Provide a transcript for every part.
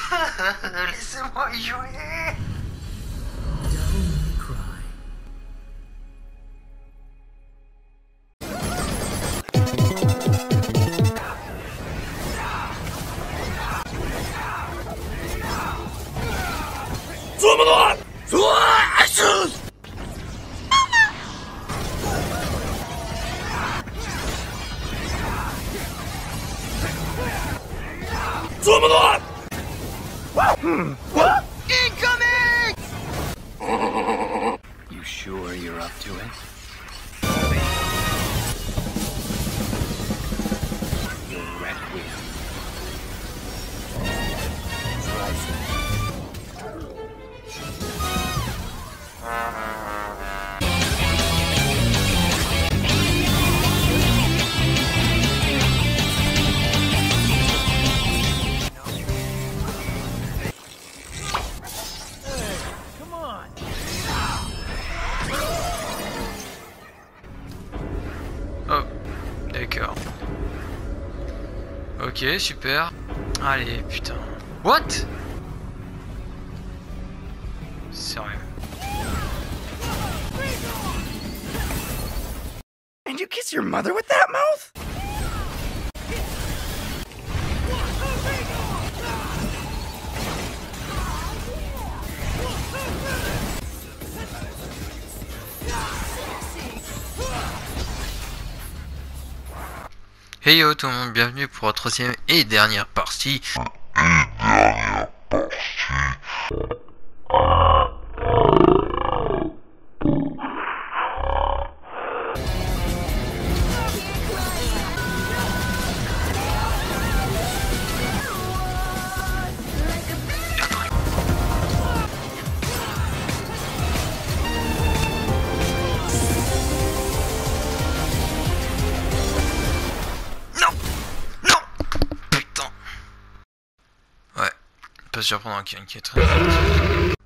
Laissez-moi y jouer. What? Incoming! You sure you're up to it? Your requiem. Oh, d'accord. Ok, super. Allez, putain. What? Sérieux. And you kiss your mother with that mouth? Hey yo tout le monde, bienvenue pour la troisième et dernière partie. Pas surprenant qu'il y ait une qui est très forte.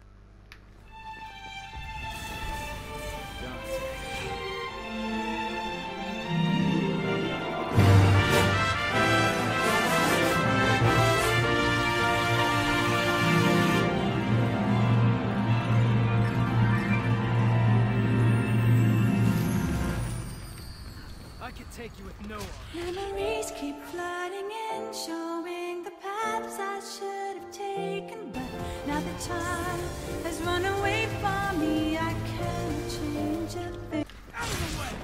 Memories keep flooding in, showing the paths I should have taken, but now the time has run away from me. I can't change a thing. Out of the way!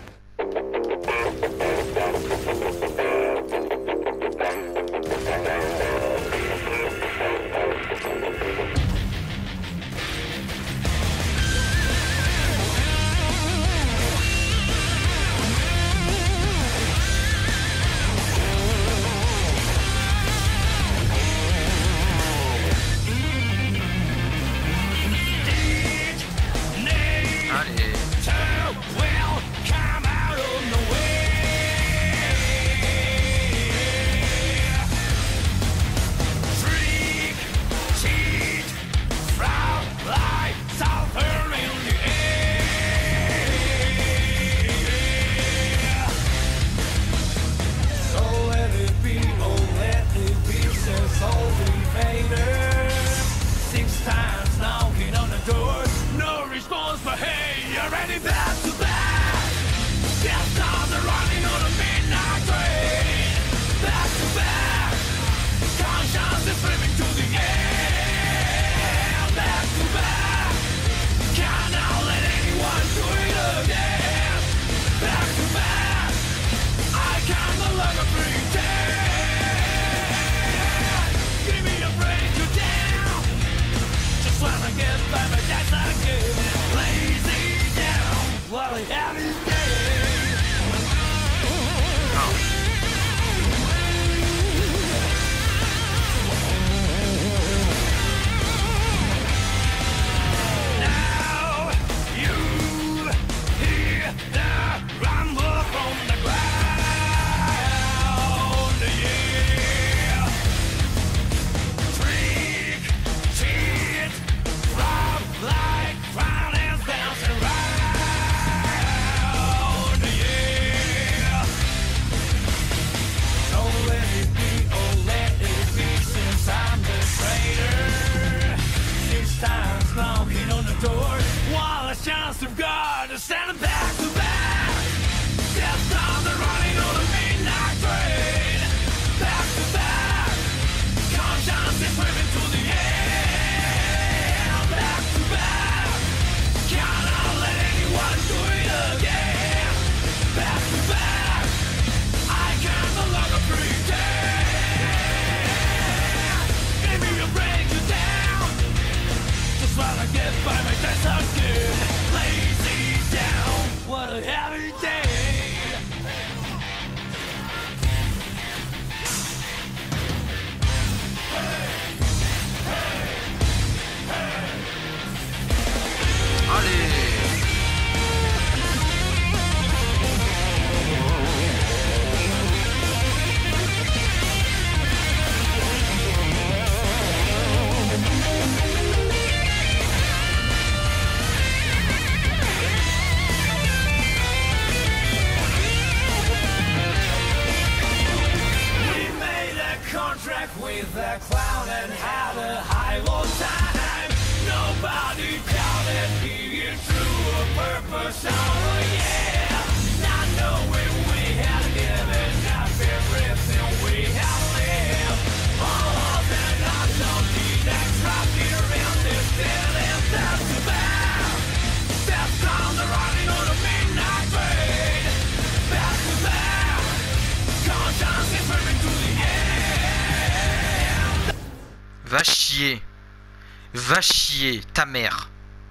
Va chier. Va chier, ta mère.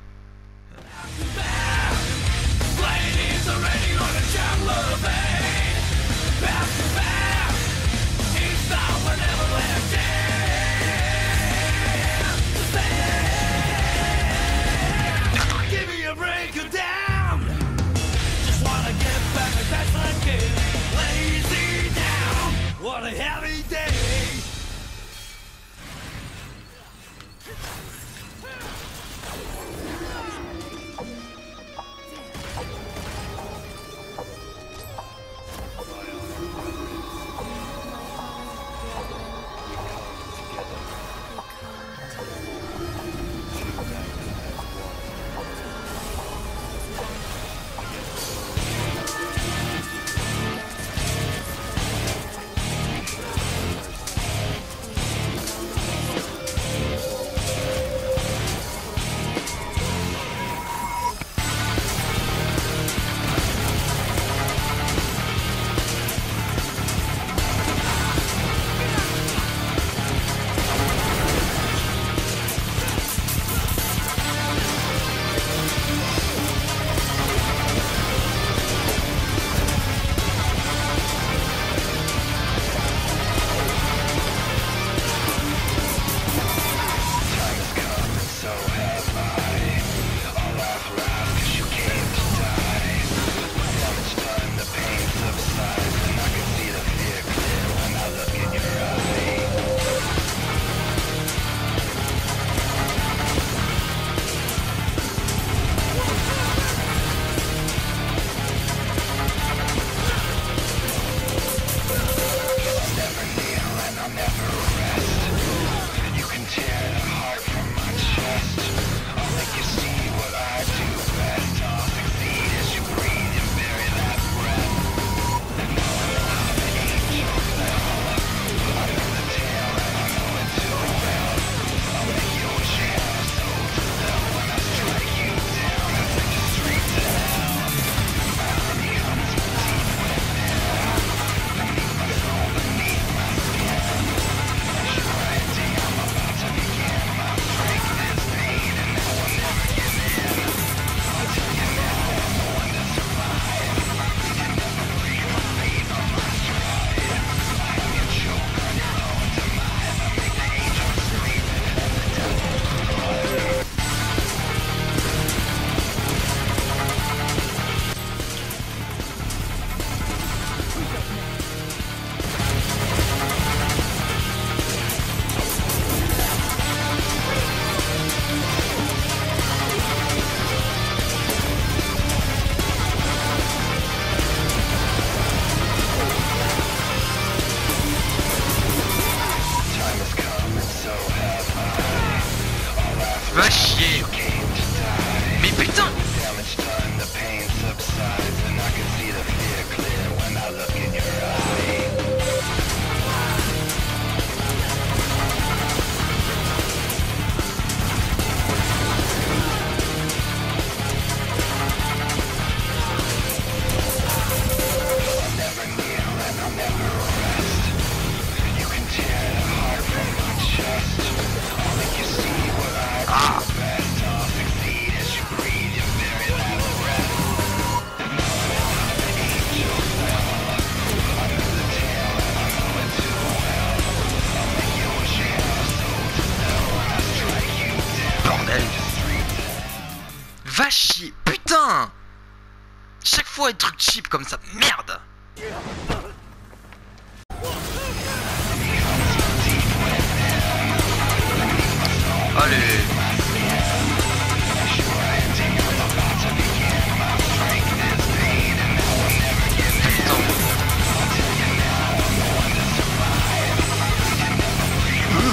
Give me a break of down. Just wanna get back to that Sunday. Lazy down. What a heavy day. Va chier. Mais putain. Va chier, putain. Chaque fois des trucs cheap comme ça, merde. Allez. Putain.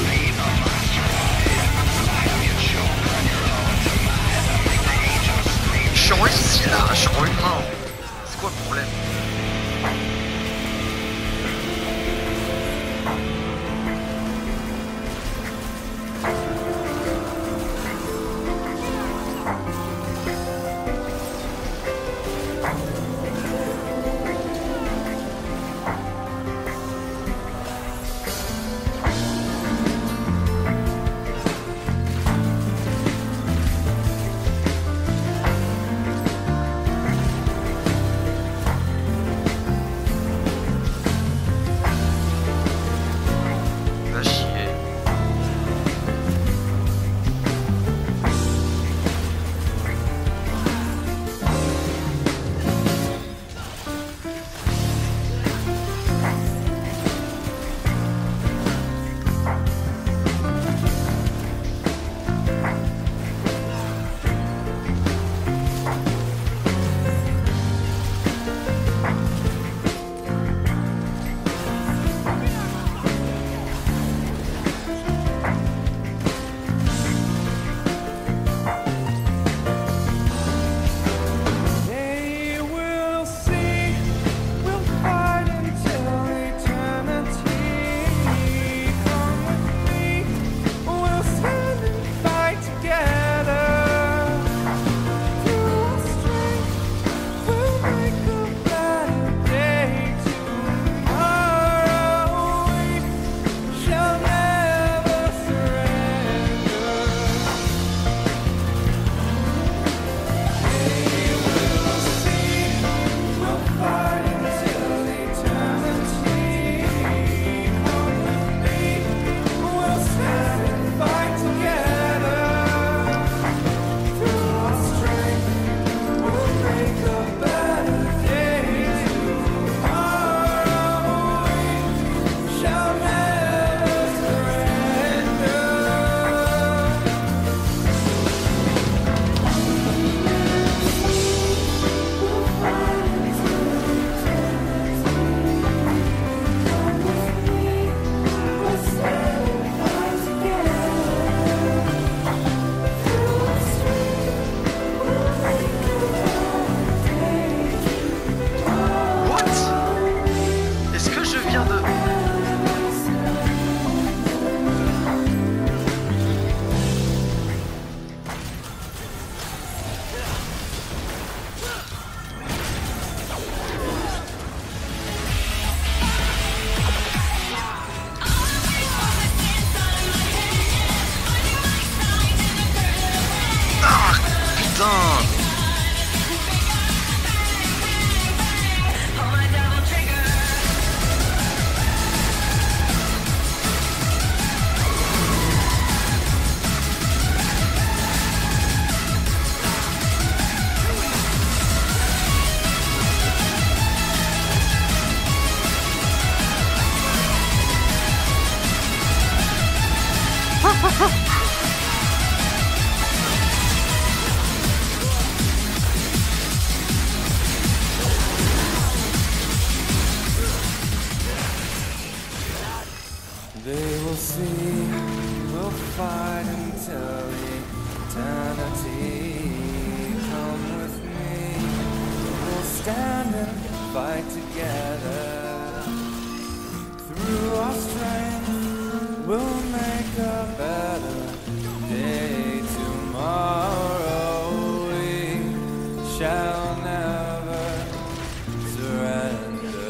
They will see, we'll fight until eternity. Come with me, we'll stand and fight together. Through our strength, we'll make a better day tomorrow. We shall never surrender.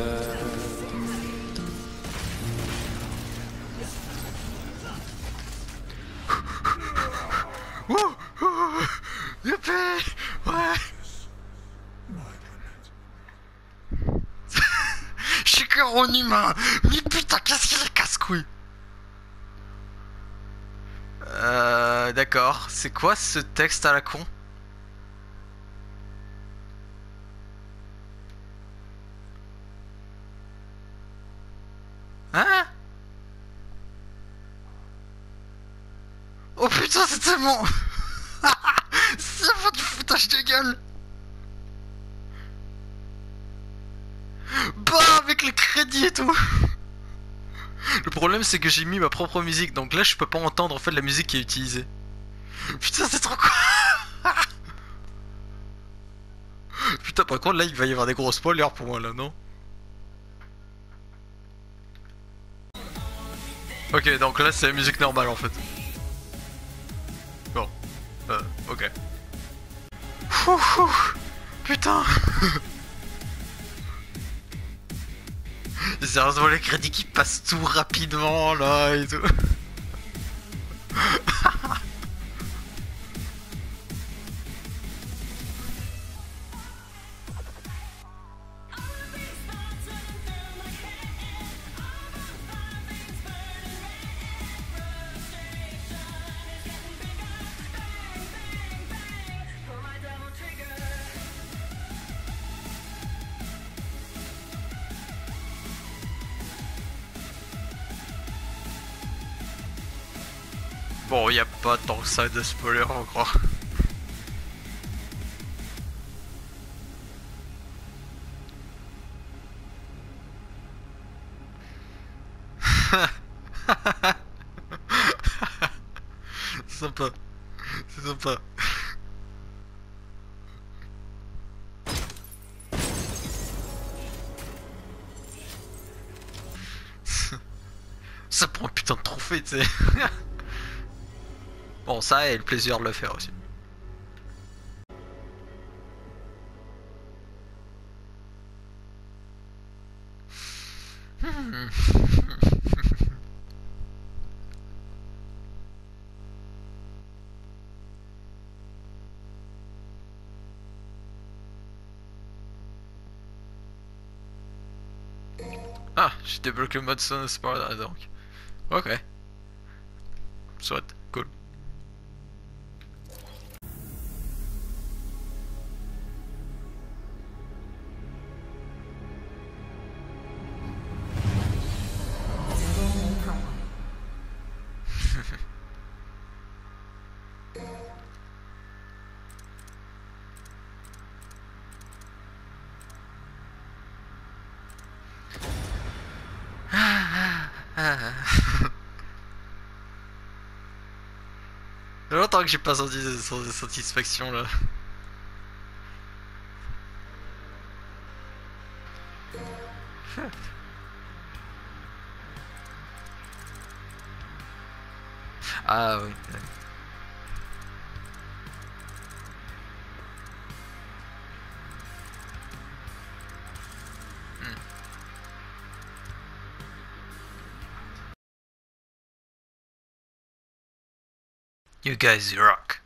Youpi! Ouais! Je suis cœur en humain! Mais putain, qu'est-ce qu'il est casse-couille! D'accord. C'est quoi ce texte à la con? Hein? Oh putain, c'est tellement... C'est la fin du foutage de gueule. Bah, avec les crédits et tout. Le problème c'est que j'ai mis ma propre musique, donc là je peux pas entendre en fait la musique qui est utilisée. Putain, c'est trop quoi. Putain, par contre là il va y avoir des gros spoilers pour moi là, non? Ok, donc là c'est la musique normale en fait. Bon, ok. Putain. Sérieusement les crédits qui passent tout rapidement là et tout. Bon, y a pas tant que ça de spoiler encore. C'est sympa. C'est sympa. Ça prend un putain de trophée, tu sais. Bon, ça et le plaisir de le faire aussi. Ah, j'ai débloqué le mode Son Sport donc. Ok. Soit, cool. Ça fait longtemps que j'ai pas senti de satisfaction là. Ah oui. You guys rock.